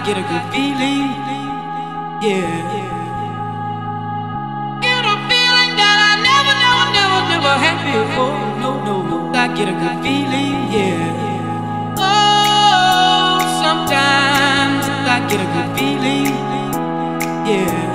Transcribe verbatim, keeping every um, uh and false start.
get a good feeling, yeah. Get a feeling that I never, never, never, never had before. No, no, no, I get a good feeling, yeah. Oh, sometimes I get a good feeling, yeah.